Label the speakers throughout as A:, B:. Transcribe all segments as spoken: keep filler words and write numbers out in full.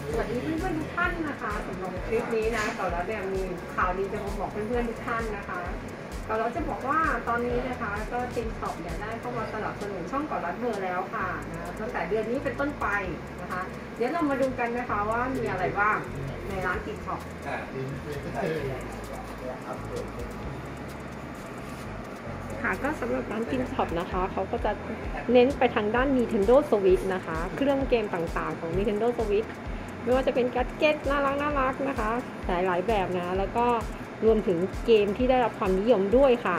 A: สวัสดีเพื่อนๆทุกท่านนะคะสำหรับคลิปนี้นะก่อนแล้วเนี่ยมีข่าวดีจะมาบอกเพื่อนๆทุกท่านนะคะก่อนเราจะบอกว่าตอนนี้นะคะก็ติงช็อปเนี่ยได้เข้ามาสนับสนุนช่องก่อนรัดเบอร์แล้วค่ะนะตั้งแต่เดือนนี้เป็นต้นไปนะคะเดี๋ยวเรามาดูกันนะคะว่ามีอะไรบ้างในร้านติงช็อปค่ะก็สำหรับร้านติงช็อปนะคะเขาก็จะเน้นไปทางด้าน Nintendo Switch นะคะเครื่องเกมต่างๆของ Nintendo Switch ไม่ว่าจะเป็นแกดเก็ตน่ารักน่ารักนะคะหลายๆแบบนะแล้วก็รวมถึงเกมที่ได้รับความนิยมด้วยค่ะ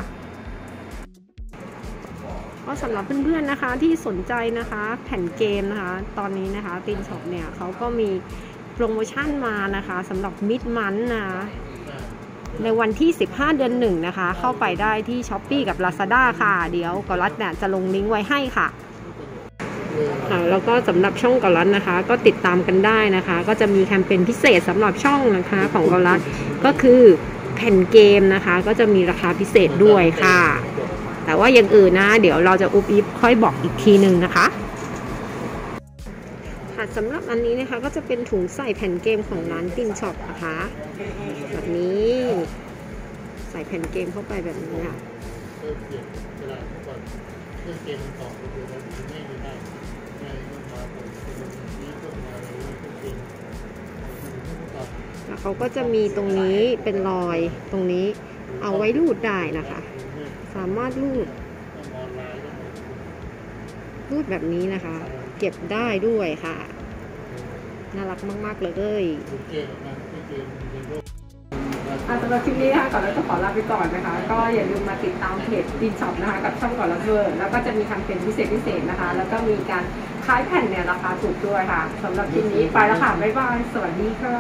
A: ก็สำหรับเพื่อนๆนะคะที่สนใจนะคะแผ่นเกมนะคะตอนนี้นะคะติงช็อปเนี่ยเขาก็มีโปรโมชั่นมานะคะสำหรับมิดมันนะในวันที่สิบห้าเดือนหนึ่งนะคะเข้าไปได้ที่ ช้อปปี้ กับ ลาซาด้า ค่ะเดี๋ยวกอลัดเนี่ยจะลงลิงก์ไว้ให้ค่ะแล้วก็สำหรับช่องกอลัดนะคะก็ติดตามกันได้นะคะก็จะมีแคมเปญพิเศษสำหรับช่องนะคะของกอลัดก็คือแผ่นเกมนะคะก็จะมีราคาพิเศษด้วยค่ะแต่ว่าอย่างอื่นนะเดี๋ยวเราจะอุบอิบค่อยบอกอีกทีหนึ่งนะคะค่ะสำหรับอันนี้นะคะก็จะเป็นถุงใส่แผ่นเกมของร้านติงช็อปนะคะแบบนี้ใส่แผ่นเกมเข้าไปแบบนี้ค่ะแล้วเขาก็จะมีตรงนี้เป็นรอยตรงนี้เอาไว้รูดได้นะคะสามารถรูดรูดแบบนี้นะคะเก็บได้ด้วยค่ะน่ารักมากๆเลยสำหรับคลิปนี้นะคะก่อนเราจะขอลาไปก่อนนะคะก็อย่าลืมมาติดตามเพจติงช็อปนะคะกับช่องก่อนละเบอร์แล้วก็จะมีแคมเปญพิเศษพิเศษนะคะแล้วก็มีการขายแผ่นเนี่ยราคาถูกด้วยค่ะสำหรับคลิปนี้ไปแล้วค่ะบ๊ายบายสวัสดีค่ะ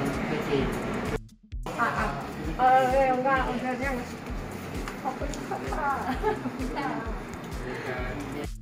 A: อ่ะอ่ะเออเรื่องว่าโอเคยังขอบคุณค่ะ